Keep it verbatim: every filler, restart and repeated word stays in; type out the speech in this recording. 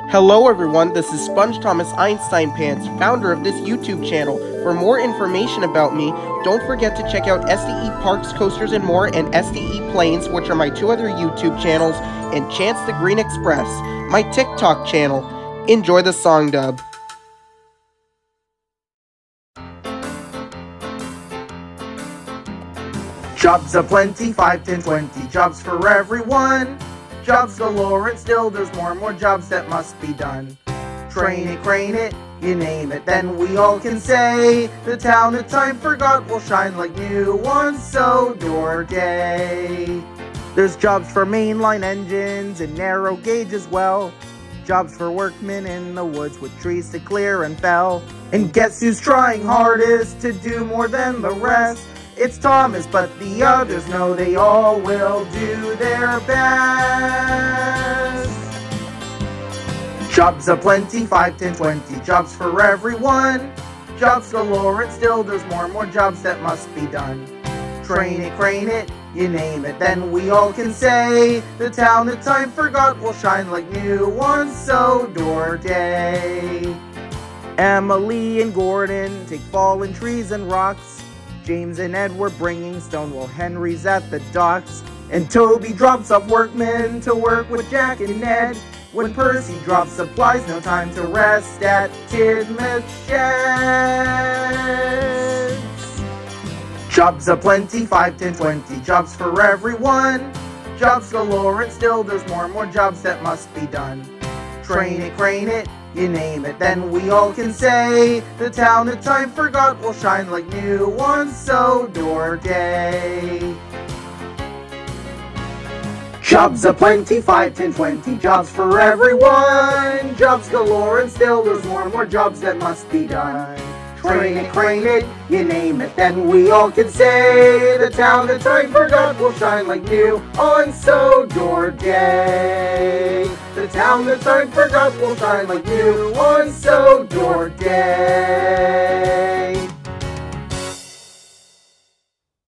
Hello everyone, this is Sponge Thomas Einstein Pants, founder of this YouTube channel. For more information about me, don't forget to check out S D E Parks, Coasters and More and S D E Planes, which are my two other YouTube channels, and Chance the Green Express, my TikTok channel. Enjoy the song dub. Jobs aplenty, five, ten, twenty, jobs for everyone. Jobs galore, and still there's more and more jobs that must be done. Train it, crane it, you name it, then we all can say the town that time forgot will shine like new on so door day. There's jobs for mainline engines and narrow gauge as well. Jobs for workmen in the woods with trees to clear and fell. And guess who's trying hardest to do more than the rest? It's Thomas, but the others know they all will do their best. Jobs aplenty, five, ten, twenty, jobs for everyone. Jobs galore, and still there's more and more jobs that must be done. Train it, crane it, you name it, then we all can say the town that time forgot will shine like new on so door day. Emily and Gordon take fallen trees and rocks. James and Edward bringing stone while Henry's at the docks. And Toby drops off workmen to work with Jack and Ned. When Percy drops supplies, no time to rest at Tidmouth Sheds. Jobs aplenty, five, ten, twenty, jobs for everyone. Jobs galore, and still there's more and more jobs that must be done. Train it, crane it, you name it, then we all can say the town that time forgot will shine like new on so door day. Jobs aplenty, five, ten, twenty, jobs for everyone. Jobs galore, and still there's more and more jobs that must be done. Train it, crane it, you name it, then we all can say the town that time forgot will shine like new on so door day. The town that time forgot will shine like new on so door day.